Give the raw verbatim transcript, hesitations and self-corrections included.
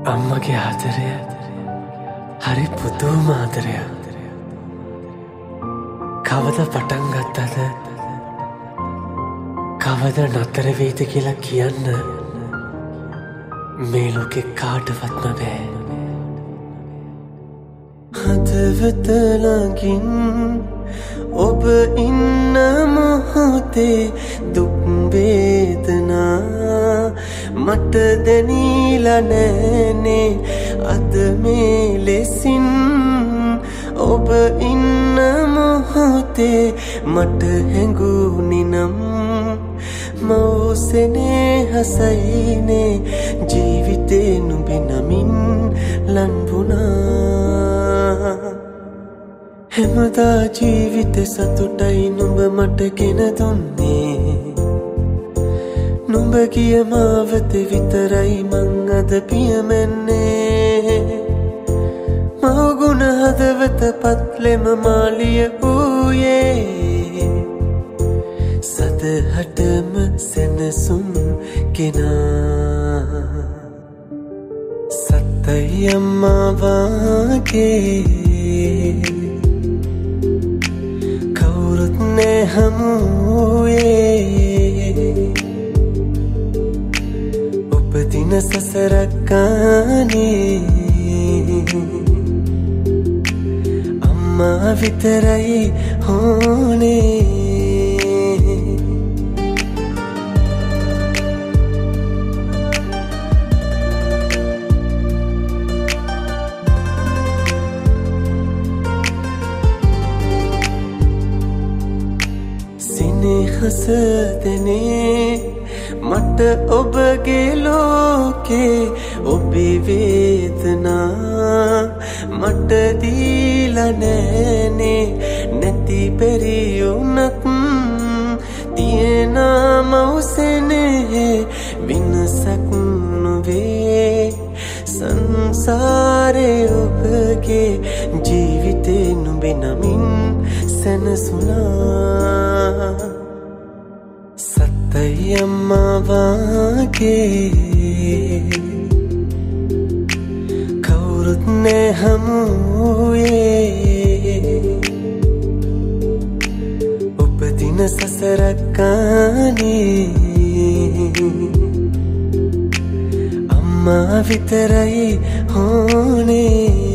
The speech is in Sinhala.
අම්මගේ ආදරය හරි පුදුම ආදරයක්. කවද පටන් ගත්තද කවද නතර වෙයිද කියලා කියන්න මේ ලෝකෙ කාටවත්ම බෑ. හදවත ළඟින් ඔබ ඉන්න මොහොතේ දුක් වේදනා මට දැනීලා නෑනේ අද මේ ලෙසින්. ඔබ ඉන්න මොහොතේ මට හැඟුණි නම් මෞසනේ හසයිනේ ජීවිතේ නුඹේ නමින් ලන්වුණා. හැමදා ජීවිතේ සතුටයි නුඹ මට ගෙන දුන්නේ. නුඹ ගිය මාවතේ විතරයි මං අද පියමැන්නේ. මවගුණ හදවත පත්ලෙම මාලිය වූයේ සදහටම සැනසුම් කෙනා. සත්තයි අම්මා වාගේ කවුරුත් නෑ හමුවේ. උපදින සසරක් ගානේ අම්මා විතරයි හෝනේ. සිනහස දෙනේ මට ඔබගේ ලෝකේ ඔබේ වේදනා මට දීලා නෑනේ. නැති පෙරියුනත් තියෙනා මෞසනේ විනසක් නොවේ. සංසාරේ ඔබගේ ජීවිතේ නුඹේ නමින් සැනසුණා. සත්තයි අම්මා වාගේ කවුරුත් නෑ හමුවේ. උපදින සසරක් ගානේ අම්මා විතරයි හෝනේ.